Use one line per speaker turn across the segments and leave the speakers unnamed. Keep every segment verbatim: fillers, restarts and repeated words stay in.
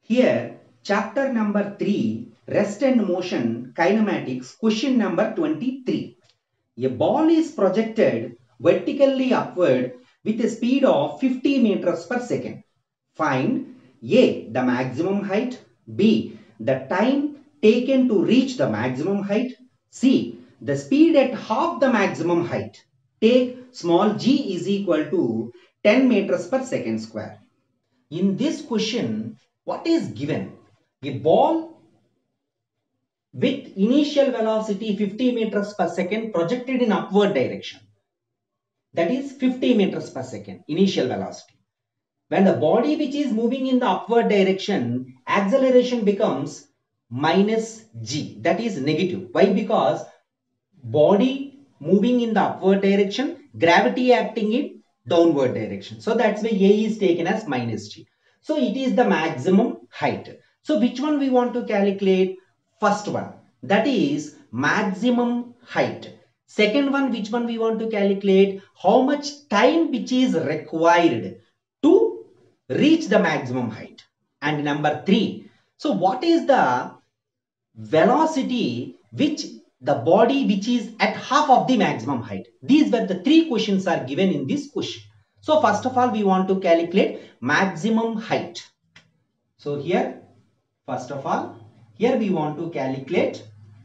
Here, chapter number three, Rest and Motion Kinematics, question number twenty-three. A ball is projected vertically upward with a speed of fifty meters per second. Find A, the maximum height, B, the time taken to reach the maximum height, C, the speed at half the maximum height. Take small g is equal to ten meters per second square. In this question, what is given? A ball with initial velocity fifty meters per second projected in upward direction. That is fifty meters per second initial velocity. When the body which is moving in the upward direction, acceleration becomes minus g. That is negative. Why? Because body moving in the upward direction, gravity acting in downward direction. So that's why A is taken as minus g. So it is the maximum height. So which one we want to calculate? First one, that is maximum height. Second one, which one we want to calculate? How much time which is required to reach the maximum height. And number three, so what is the velocity which the body which is at half of the maximum height? These were the three questions are given in this question. So first of all, we want to calculate maximum height. So here, first of all, here we want to calculate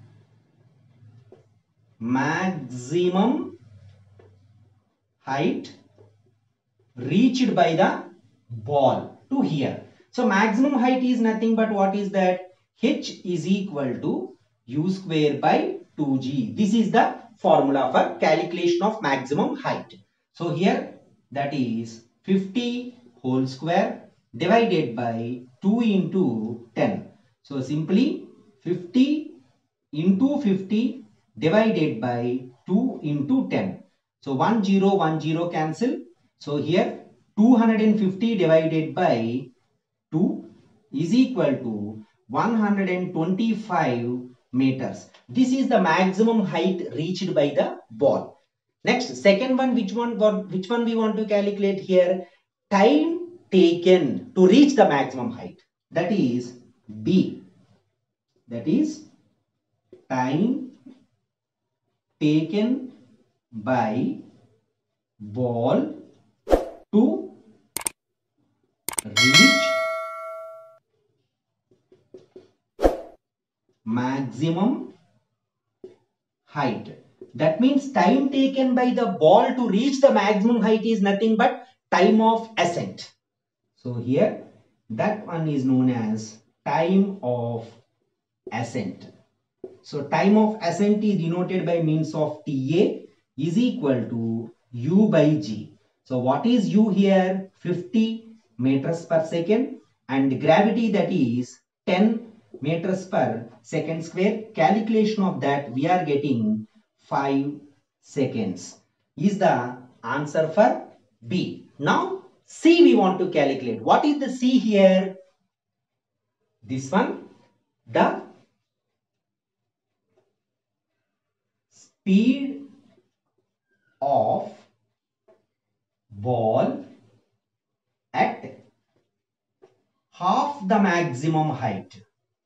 maximum height reached by the ball to here. So maximum height is nothing but what is that? H is equal to u square by two g. This is the formula for calculation of maximum height. So here that is fifty whole square divided by two into ten. So simply fifty into fifty divided by two into ten. So one zero one zero cancel. So here two hundred fifty divided by two is equal to one hundred twenty-five meters. This is the maximum height reached by the ball. Next, second one, which one got, which one we want to calculate here? Time taken to reach the maximum height. That is B. That is time taken by ball to reach maximum height. That means time taken by the ball to reach the maximum height is nothing but time of ascent. So here that one is known as time of ascent. So time of ascent is denoted by means of T A is equal to u by g. So what is u here? fifty meters per second, and gravity, that is ten meters per second square. Calculation of that we are getting five seconds is the answer for B. Now C we want to calculate. What is the C here? This one, the speed of ball at half the maximum height.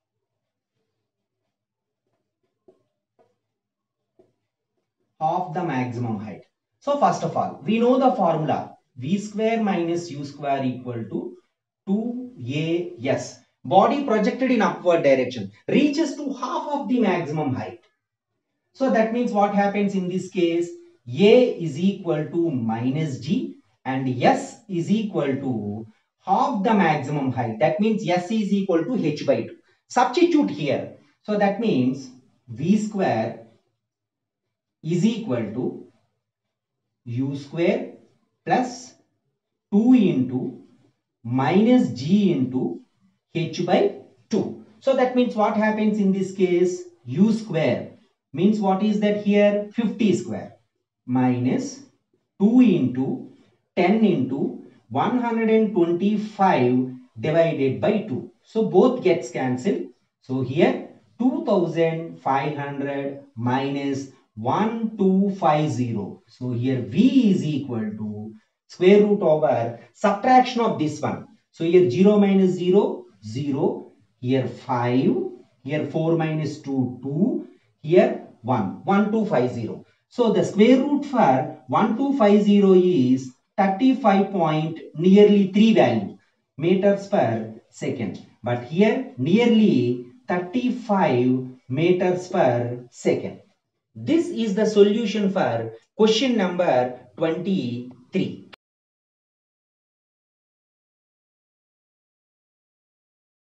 Half the maximum height. So first of all, we know the formula v square minus u square equal to two A S. Body projected in upward direction reaches to half of the maximum height. So that means what happens in this case? A is equal to minus g and S is equal to half the maximum height. That means S is equal to h by two. Substitute here. So that means v square is equal to u square plus two into minus g into h by two. So that means what happens in this case? U square means what is that here? fifty square minus two into ten into one hundred twenty-five divided by two. So both gets cancelled. So here two thousand five hundred minus one two five zero. So here V is equal to square root over subtraction of this one. So here zero minus zero, zero, here five, here four minus two, two, here one, one two five zero. So the square root for one two five zero is thirty-five point nearly three value meters per second. But here nearly thirty-five meters per second. This is the solution for question number twenty-three.